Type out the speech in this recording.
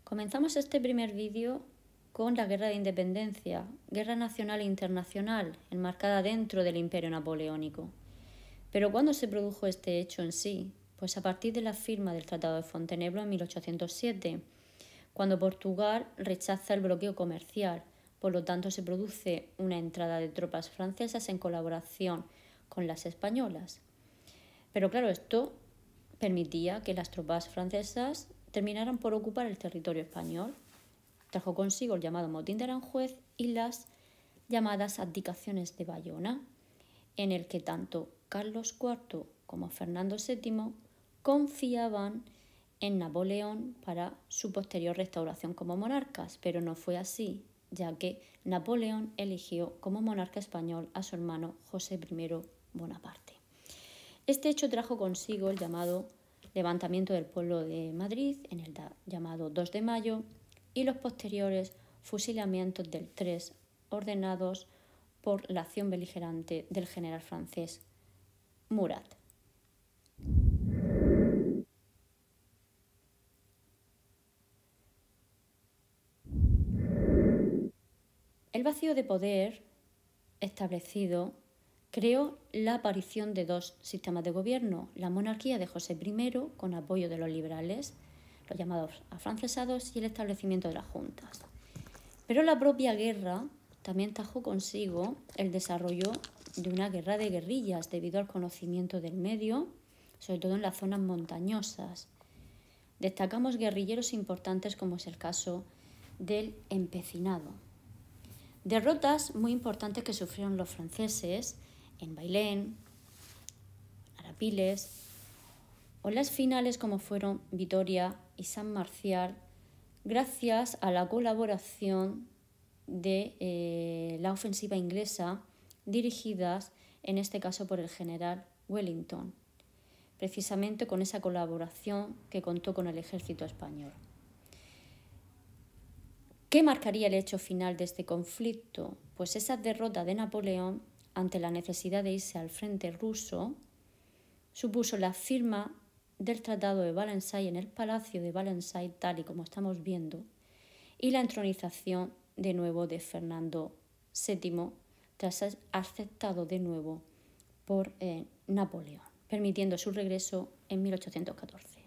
Comenzamos este primer vídeo con la Guerra de Independencia, guerra nacional e internacional, enmarcada dentro del Imperio Napoleónico. Pero ¿cuándo se produjo este hecho en sí? Pues a partir de la firma del Tratado de Fontainebleau en 1807, cuando Portugal rechaza el bloqueo comercial. Por lo tanto, se produce una entrada de tropas francesas en colaboración con las españolas. Pero claro, esto permitía que las tropas francesas terminaran por ocupar el territorio español. Trajo consigo el llamado Motín de Aranjuez y las llamadas abdicaciones de Bayona, en el que tanto Carlos IV como Fernando VII confiaban en Napoleón para su posterior restauración como monarcas, pero no fue así, ya que Napoleón eligió como monarca español a su hermano José I Bonaparte. Este hecho trajo consigo el llamado levantamiento del pueblo de Madrid en el llamado 2 de mayo y los posteriores fusilamientos del 3 ordenados por la acción beligerante del general francés Murat. El vacío de poder establecido creó la aparición de dos sistemas de gobierno, la monarquía de José I, con apoyo de los liberales, los llamados afrancesados, y el establecimiento de las juntas. Pero la propia guerra también trajo consigo el desarrollo de una guerra de guerrillas debido al conocimiento del medio, sobre todo en las zonas montañosas. Destacamos guerrilleros importantes como es el caso del empecinado. Derrotas muy importantes que sufrieron los franceses en Bailén, Arapiles, o las finales como fueron Vitoria y San Marcial, gracias a la colaboración de la ofensiva inglesa dirigidas en este caso por el general Wellington, precisamente con esa colaboración que contó con el ejército español. ¿Qué marcaría el hecho final de este conflicto? Pues esa derrota de Napoleón ante la necesidad de irse al frente ruso supuso la firma del Tratado de Versailles en el Palacio de Versailles, tal y como estamos viendo, y la entronización de nuevo de Fernando VII tras ser aceptado de nuevo por Napoleón, permitiendo su regreso en 1814.